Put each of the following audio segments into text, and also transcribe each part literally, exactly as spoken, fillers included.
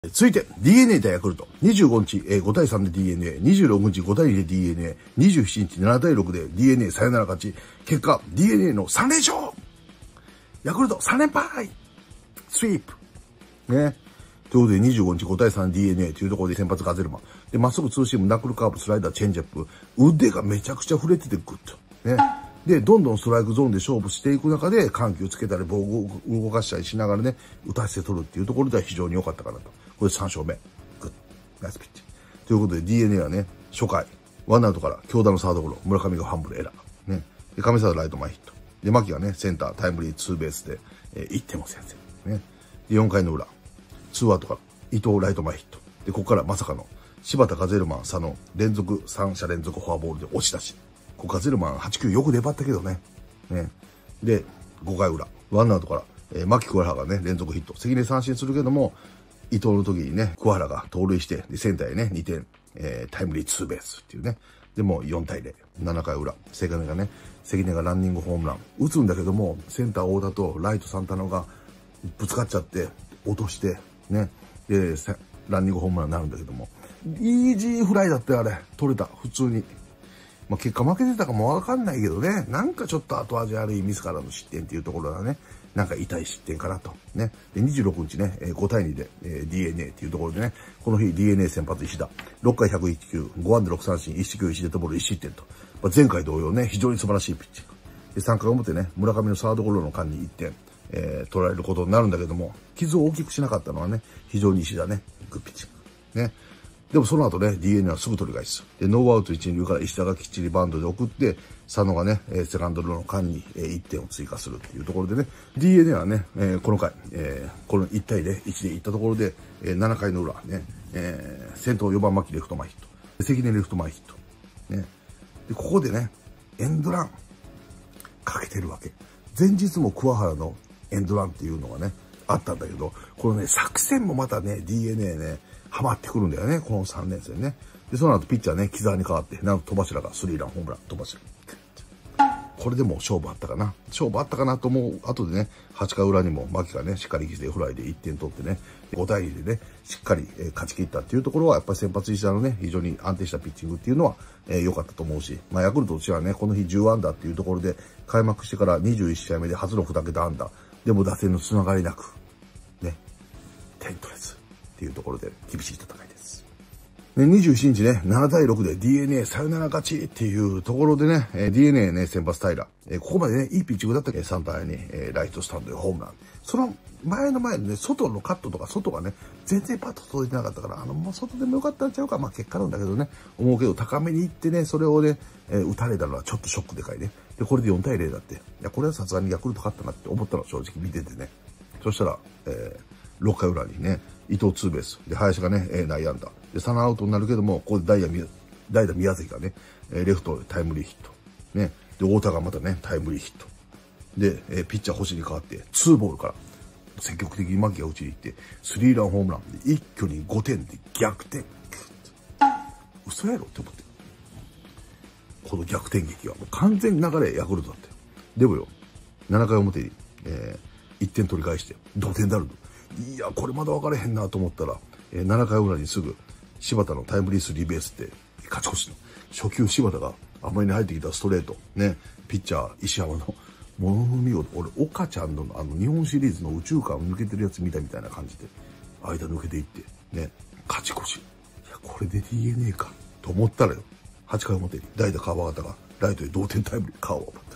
続いて ディーエヌエー 対ヤクルト。にじゅうごにち、えー、ごたいさんで ディーエヌエー。にじゅうろくにちごたいにで ディーエヌエー。にじゅうしちにちななたいろくで ディーエヌエー サヨナラ勝ち。結果、ディーエヌエー のさんれんしょうヤクルトさんれんぱいスイープね。ということでにじゅうごにちごたいさん ディーエヌエー というところで先発ガゼルマン。で、まっすぐツーシーム、ナックルカーブ、スライダー、チェンジアップ。腕がめちゃくちゃ触れててグッと。ね。で、どんどんストライクゾーンで勝負していく中で、緩急つけたり、棒を動かしたりしながらね、打たせて取るっていうところでは非常に良かったかなと。これさんしょうめ。グッ。ナイスピッチ。ということで ディーエヌエー はね、初回、ワンアウトから強打のサードゴロ、村上がファンブルエラー。ね。で、上沢ライト前ヒット。で、牧がね、センター、タイムリーツーベースで、えー、いってんを先制。ね。で、よんかいの裏、ツーアウトから、伊藤ライト前ヒット。で、ここからまさかの、柴田ガゼルマン、佐野、連続、さんしゃ連続フォアボールで押し出し。ここガゼルマンはちきゅうよく粘ったけどね。ね。で、ごかい裏、ワンアウトから、えー、牧桑原がね、連続ヒット。関根三振するけども、伊藤の時にね、桑原が盗塁して、で、センターへね、にてん、えー、タイムリーツーベースっていうね。で、もうよんたいゼロ。ななかい裏、関根がね、関根がランニングホームラン。打つんだけども、センター大田とライトサンタナがぶつかっちゃって、落として、ね。で、ランニングホームランになるんだけども、イージーフライだってあれ、取れた、普通に。まあ、結果負けてたかもわかんないけどね、なんかちょっと後味悪いミスからの失点っていうところがね、なんか痛い失点かなと。ね。で、にじゅうろくにちね、ごたいにで、えー、ディーエヌエー っていうところでね、この日 ディーエヌエー 先発石田、ろっかいひゃくいちきゅう、ごあんだろくさんしん、いちしきゅういちデッドボールいちしってんと。まあ、前回同様ね、非常に素晴らしいピッチング。で、さんかい表ね、村上のサードゴロの間にいってん、えー、取られることになるんだけども、傷を大きくしなかったのはね、非常に石田ね、グッピッチング。ね。でもその後ね、ディーエヌエー はすぐ取り返す。で、ノーアウトいち、にるから石田がきっちりバウンドで送って、佐野がね、セカンドの間にいってんを追加するっていうところでね、ディーエヌエー はね、えー、この回、えー、このいちたいゼロ、いちでいったところで、えー、ななかいの裏ね、えー、先頭よばん牧レフト前ヒット。関根レフト前ヒット。ね。で、ここでね、エンドランかけてるわけ。前日も桑原のエンドランっていうのがね、あったんだけど、このね、作戦もまたね、ディーエヌエー ね、ハマってくるんだよね、このさんれんせんね。で、その後ピッチャーね、木澤に変わって、なんと戸柱がスリーランホームラン、戸柱。これでもう勝負あったかな。勝負あったかなと思う後でね、はちかい裏にも牧がね、しっかり犠牲フライでいってん取ってね、ごたいにでね、しっかり、えー、勝ち切ったっていうところは、やっぱり先発石田のね、非常に安定したピッチングっていうのは、えー、良かったと思うし、まあ、ヤクルトとしてはね、この日じゅうアンダーっていうところで、開幕してからにじゅういちしあいめで初のにけたアンダー。でも打線の繋がりなく、ね、点取れずっていうところで厳しい戦いです。で、にじゅうしちにちね、ななたいろくで ディーエヌエー サヨナラ勝ちっていうところでね、ディーエヌエー ね、先発平。えここまでね、いいピッチングだったけど、さんたいに、えライトスタンドでホームラン。その前の前のね、外のカットとか外がね、全然パッと届いてなかったから、あの、もう外でもよかったんちゃうか、まあ結果なんだけどね、思うけど、高めに行ってね、それをね、えー、打たれたのはちょっとショックでかいね。で、これでよんたいゼロだって。いや、これはさすがにヤクルト勝ったなって思ったの、正直見ててね。そしたら、えー、ろっかい裏にね、伊藤ツーベース。で、林がね、えー、内野安打。で、さんアウトになるけども、ここで代打、代打宮崎がね、えー、レフトでタイムリーヒット。ね。で、太田がまたね、タイムリーヒット。で、えー、ピッチャー星に変わって、ツーボールから、積極的に牧が打ちに行って、スリーランホームランで一挙にごてんで逆転。嘘やろって思って。この逆転劇はもう完全に流れヤクルトだったよ。でもよ、ななかい表に、えー、いってん取り返して、同点になるの。いや、これまだ分からへんなと思ったら、えー、ななかい裏にすぐ、柴田のタイムリースリーベースって勝ち越しの。初球柴田が甘めに入ってきたストレート。ね、ピッチャー石山の、ものの見事。俺、岡ちゃんのあの日本シリーズの宇宙間抜けてるやつ見たみたいな感じで、間抜けていって、ね、勝ち越し。いや、これで ディーエヌエー か。と思ったらよ、はちかい表に代打川端がライトで同点タイムリー、川を奪った。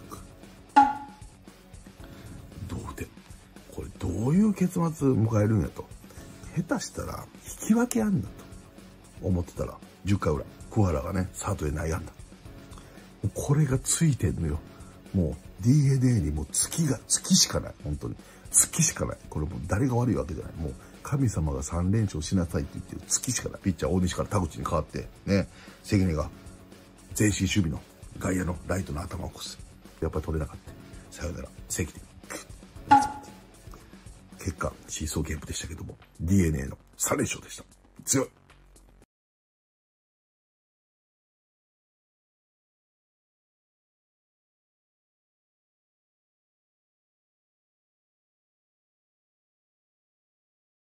同点。これどういう結末迎えるんやと。下手したら引き分けあんだと思ってたら、じゅっかい裏、桑原がね、サードで内野安打。これがついてんのよ。もう ディーエヌエー にもう月が、月しかない。本当に。月しかない。これもう誰が悪いわけじゃない。もう神様がさんれんしょうしなさいって言ってる月しかない。ピッチャー大西から田口に変わって、ね、関根が前進守備の外野のライトの頭を越す。やっぱり取れなかった。さよなら、関根。結果、シーソーゲームでしたけども、ディーエヌエー のさんれんしょうでした。強い。